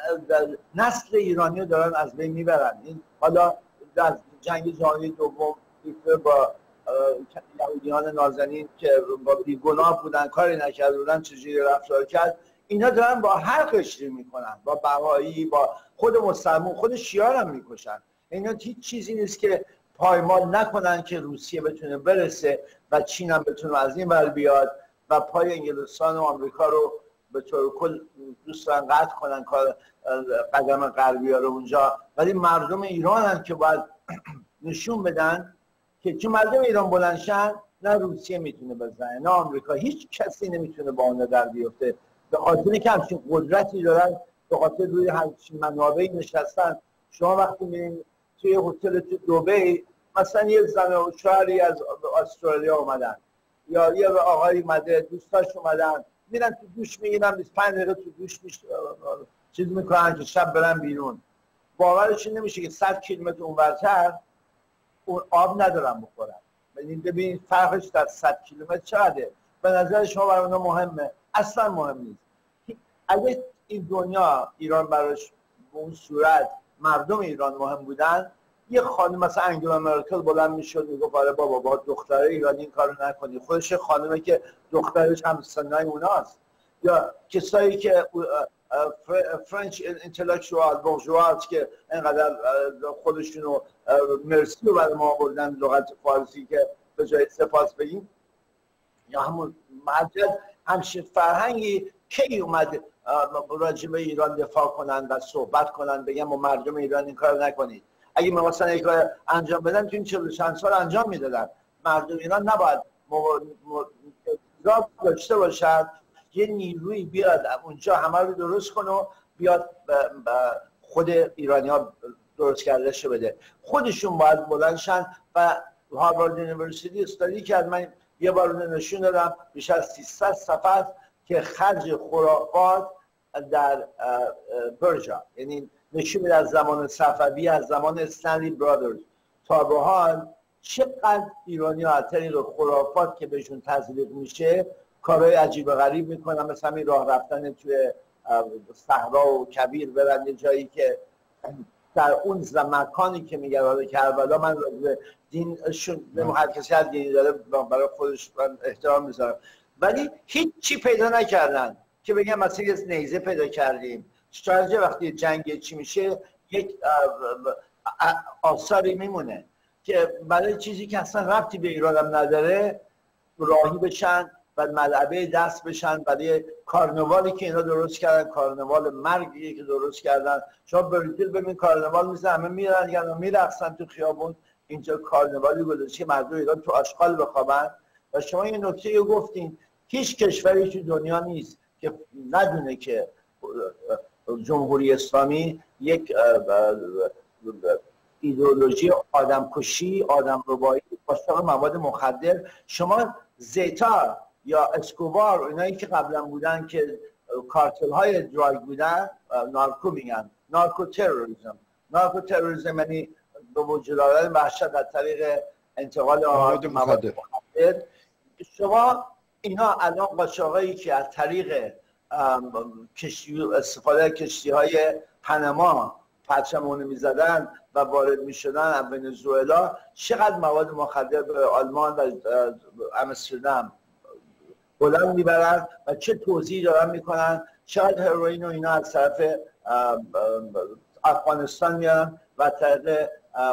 نسل ایرانی رو دارن از بین میبرن. این حالا در جنگ جهانی دوم با یهودیان نازنین که با بیگناه بودن، کاری نکرده بودن، چجوری رفتار کرد، اینا دارن با هر قشری میکنن، با بهایی، با خود مسلمان، خود شیعه هم میکشن. اینا هیچ چیزی نیست که پایمال نکنن که روسیه بتونه برسه و چین هم بتونه از این ور بیاد و پای انگلستان و آمریکا رو به طور کل دوست دارن قطع کنن، قدم غربی ها رو اونجا. ولی مردم ایران هم که باید نشون بدن که چون مردم ایران بلندشن، نه روسیه میتونه بزنه نه آمریکا، هیچ کسی نمیتونه با اونها در بیفته، به خاطر اینکه همچین قدرتی دارن، به خاطر روی همچین منابعی نشستن. شما وقتی میرین توی هتل تو دبی، مثلا یه زن و شوهری از استرالیا اومدن یا یه آقایی اومده، دوستاش اومدن، میرن تو دوش میگیرن 25 دقیقه تو دوش چیز میکنن که شب برن بیرون. باورش نمیشه که 100 کیلومتر اونورتر اون آب ندارن بخورن. ببینید فرقش در 100 کیلومتر چقدره. به نظر شما برای اونا مهمه؟ اصلا مهم نیست. اگه این دنیا ایران براش به اون صورت مردم ایران مهم بودن، یه خانم مثلا انگلا مرکل بلند میشد میگفت آره بابا با دختره ایرانی این کارو نکنی، خودش خانمه که دخترش هم سنای اوناست. یا کسایی که فرنچ اینتלקچوال بورژوا که اینقدر خودشونو مرسی رو برای ما آوردن لغت فارسی که به جای سپاس بگیم، یا همون مجد همچین فرهنگی کی اومد راجع به ایران دفاع کنن و صحبت کنن بگن ما مردم ایران این کار نکنید؟ اگه ما مثلا یک کار انجام بدن تو این 40 چند سال انجام میدادن. مردم ایران نباید داشته باشد یه نیروی بیاد اونجا همه رو درست کنه و بیاد خود ایرانی ها درست کرده شه بده. خودشون باید بلندشن و هاروارد یونیورسیتی استادی کرد، من یه بار نشون دادم، بیش از 300 صفحه که خرج خرافات در پرژا، یعنی نشون میده از زمان صفوی، از زمان استنلی برادرز تا به حال چقدر ایرانی ها از طریق خرافات که بهشون تزریق میشه کارهای عجیب و غریب میکنن. مثلا این راه رفتن توی صحرا و کبیر برن یه جایی که در اون مکانی که میگه حالا کربلا، من دین هر کسی هر دینی داره برای خودش احترام میذارم، ولی هیچ چی پیدا نکردن که بگم مثلا یه نیزه پیدا کردیم. شاید وقتی جنگ چی میشه یک آثاری میمونه که برای چیزی که اصلا ربطی به ایران هم نداره راهی بشن و ملعبه دست بشن برای کارنوالی که اینا درست کردن، کارنوال مرگی که درست کردن. شما بریتیل ببین کارنوال میزن، همه میرن میرقصن تو خیابون. اینجا کارنوالی گذاشته که مردم ایران تو آشغال بخوابن و شما یه نکته رو گفتین، هیچ کشوری تو دنیا نیست که ندونه که جمهوری اسلامی یک ایدئولوژی آدمکشی، آدمربایی، قاچاق مواد مخدر. شما زیتا یا اسکوبار، اینایی که قبلا بودن که کارتل های دراگ بودن، نارکو میگن، نارکو تروریسم یعنی به وجود آوردن وحشت از طریق انتقال مواد مخدر. شما اینا الان قاچاقایی که از طریق استفاده از کشتی‌های پنما پرچمونو می‌زدن و وارد می‌شدن از ونزوئلا، چقدر مواد مخدر به آلمان و آمستردام بلند میبرن و چه توزیعی دارن میکنن، چقدر هروئین و اینا از طرف افغانستان میارن و از طریق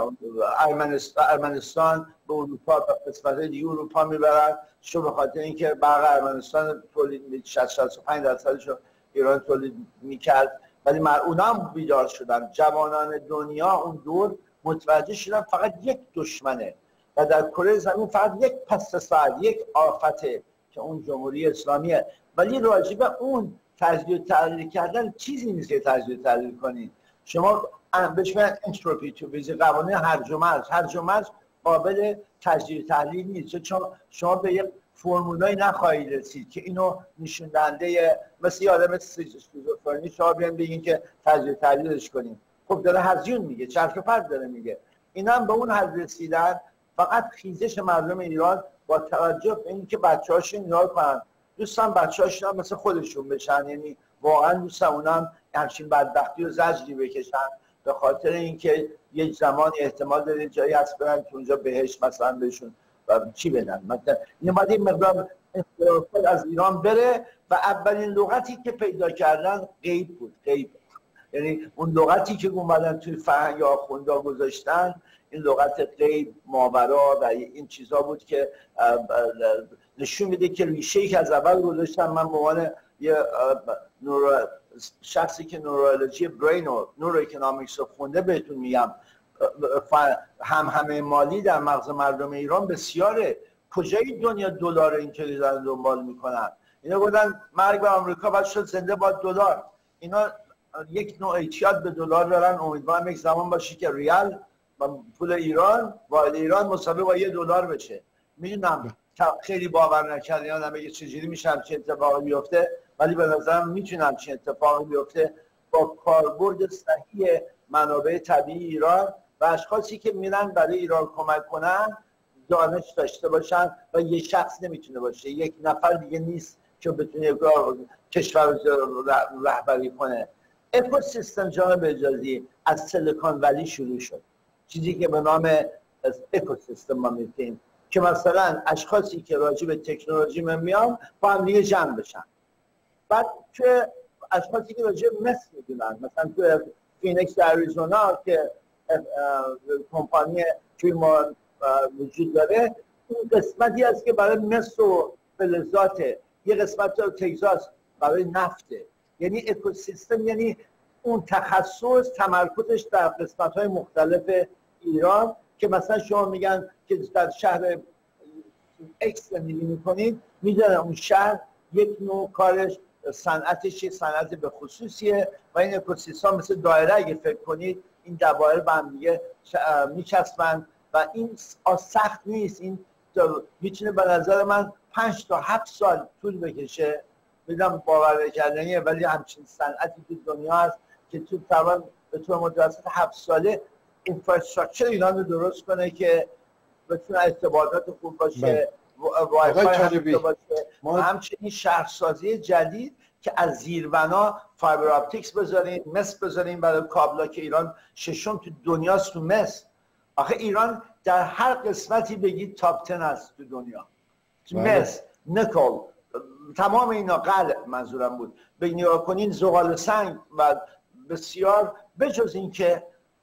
ارمنستان به اروپا و قسمت دیگه اروپا میبرن. شو به خاطر اینکه برق ارمنستان تولید 60-65% رو ایران تولید میکرد، ولی اونا هم بیدار شدن. جوانان دنیا اون دور متوجه شدن فقط یک دشمنه و در کره زمین فقط یک پستیساید، یک آفته که اون جمهوری اسلامیه. ولی راجع به اون تجزیه و تحلیل کردن چیزی نیست که تجزیه و تحلیل کنید. شما بهش میگن انتروپی تو فیزیک، قوانین هرج و مرج قابل تجزیه و تحلیل نیست، چون شما به یک فرمولایی نخواهید رسید که اینو نشون دهنده مثل یه آدم اسکیزوفرنی شما بیان بگین که تجزیه و تحلیلش کنیم. خب داره هزیون میگه، چرخ پرت داره میگه. اینا هم به اون حد رسیدن. فقط خیزش مردم ایران با توجه به اینکه بچه‌هاشون نگاه کنن، دوستان بچه‌هاشون هم مثل خودشون بشن، یعنی واقعا دوستان اونا هم همچین بدبختی و زجری بکشن، به خاطر اینکه یک زمان احتمال داره جایی هست برن که اونجا بهشت مثلا بهشون و چی بدن. مثلا این مقدار استقلال از ایران بره و اولین لغتی که پیدا کردن غیب بود. غیب یعنی اون لغتی که اومدن توی فرهنگ آخوندا گذاشتن، این لغت غیب، ماورا و این چیزا بود که نشون میده که ریشه‌ای که از اول گذاشتن. من به عنوان یه شخصی که نورولوژی برین و نورو اکونومیکس رو خونده بهتون میگم، همه مالی در مغز مردم ایران بسیاره. کجای دنیا دلار اینطوری دارن دنبال میکنن؟ اینا گفتن مرگ به آمریکا بعد شد زنده با دلار. اینا یک نوع اعتیاد به دلار دارن. امیدوارم یک زمان باشه که ریال پول ایران، واحد ایران مساوی با $1 بشه. میدونم خیلی باور نکردن، یادم بگه چجوری میشه همچین اتفاقی بیفته، ولی به نظرم میتونه همچین اتفاقی بیفته با کاربرد صحیح منابع طبیعی ایران و اشخاصی که میرن برای ایران کمک کنن دانش داشته باشن و یه شخص نمیتونه باشه، یک نفر دیگه نیست که بتونه کشور رهبری کنه. اکوسیستم جناب اجازی از سیلیکون ولی شروع شد، چیزی که به نام اکوسیستم ما میگیم، که مثلا اشخاصی که راجع به تکنولوژی میان با هم دیگه جمع بشن. بعد که اشخاصی که راجع به مس میدونن، مثلا تو فینکس اریزونا که کمپانی فیلم وجود داره، اون قسمتی هست که برای مس و فلزات، یه قسمت تگزاس برای نفته. یعنی اکوسیستم یعنی اون تخصص تمرکزش در قسمت‌های مختلف ایران، که مثلا شما میگن که در شهر اکس زندگی میکنید، میدونن اون شهر یک نوع کارش صنعتش یه صنعت به خصوصیه و این اکوسیستم مثل دایره اگه فکر کنید این دوائر به هم دیگه میچسبن و این سخت نیست. این میتونه به نظر من 5 تا 7 سال طول بکشه. میدونم باور نکردنیه، ولی همچین صنعتی تو دنیا هست که تو تقریبا به طور متوسط 7 ساله اینفراستراکچر ایران رو درست کنه که بتونه ارتباطات خوب باشه، وای فای باشه، همچنین شهرسازی جدید که از زیربنا فایبر آپتیکس بذاریم، مس بذاریم برای کابلا که ایران ششم تو دنیاست تو مس. آخه ایران در هر قسمتی بگید تاپ 10 هست تو دنیا، تو مس، نیکل، تمام اینا. قلع منظورم بود. به نگاه کنین زغال سنگ و بسیار، بجز این که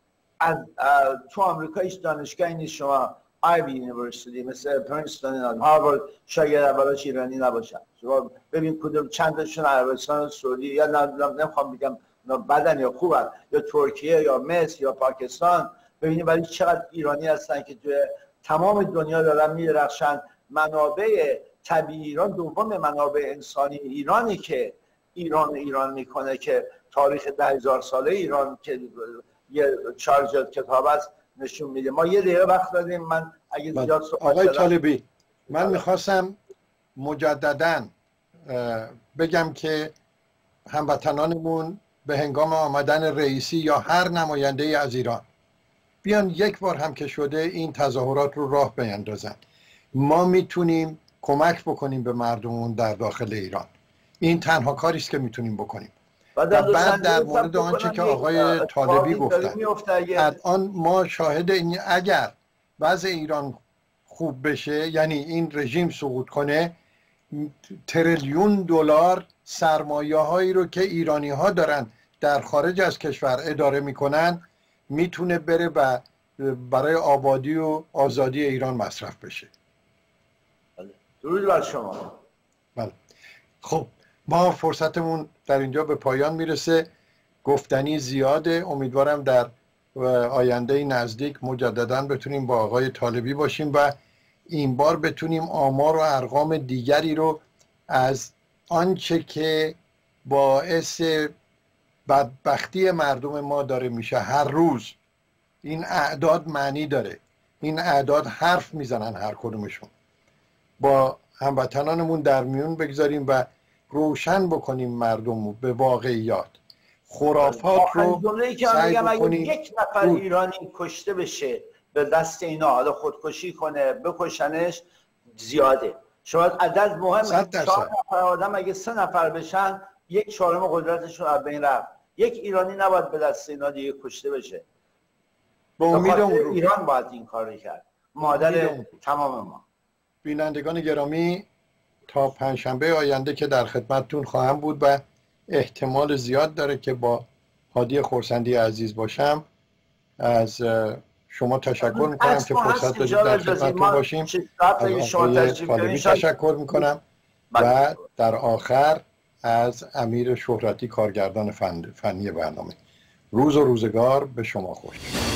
تو آمریکا هیچ دانشگاهی نیست شما آیوی یونیورسیتی مثل پرینستون، هاروارد شاگرد اولاش ایرانی نباشن. شما ببین کدوم چند تاشون عربستان سعودی یا نمیخوام بگم بدن یا خوبن، یا ترکیه یا مصر یا پاکستان. ببینید ولی چقدر ایرانی هستن که تو تمام دنیا دارن میرخشن منابع طبیعی ایران دوم منابع انسانی ایرانی که ایران میکنه که تاریخ 10,000 ساله ایران که یه 4 جلد کتاب است نشون میده. ما یه دقیقه وقت داریم. من اگه زیاد صحبت آقای طالبی، من میخواستم مجدداً بگم که هموطنانمون به هنگام آمدن رئیسی یا هر نماینده از ایران بیان یک بار هم که شده این تظاهرات رو راه بیندازن. ما میتونیم کمک بکنیم به مردمون در داخل ایران. این تنها کاری است که میتونیم بکنیم. و بعد در مورد آنچه که آقای طالبی گفتن، الان ما شاهد این اگر وضع ایران خوب بشه، یعنی این رژیم سقوط کنه، تریلیون دلار سرمایه هایی رو که ایرانی ها دارن در خارج از کشور اداره میکنن میتونه بره و برای آبادی و آزادی ایران مصرف بشه. درود بر شما. بله. خب ما فرصتمون در اینجا به پایان میرسه. گفتنی زیاده. امیدوارم در آینده نزدیک مجددا بتونیم با آقای طالبی باشیم و این بار بتونیم آمار و ارقام دیگری رو از آنچه که باعث بدبختی مردم ما داره میشه هر روز. این اعداد معنی داره، این اعداد حرف میزنن هر کدومشون. با هموطنانمون در میون بگذاریم و روشن بکنیم مردم رو به واقعیات. خرافات رو سعی بکنیم. یک نفر ایرانی کشته بشه به دست اینا، حالا خودکشی کنه بکشنش، زیاده. شاید عدد مهمه. 4 نفر آدم اگه 3 نفر بشن 1/4 قدرتشون از بین رفت. یک ایرانی نباید به دست اینا دیگه کشته بشه. با امید ایران باید این کار کرد، مادر تمام ما. بینندگان گرامی، تا پنجشنبه آینده که در خدمتتون خواهم بود و احتمال زیاد داره که با هادی خورسندی عزیز باشم، از شما تشکر میکنم که فرصت دادید در خدمتتون باشیم. از آقای طالبی تشکر میکنم و در آخر از امیر شهرتی کارگردان فنی برنامه. روز و روزگار به شما خوش.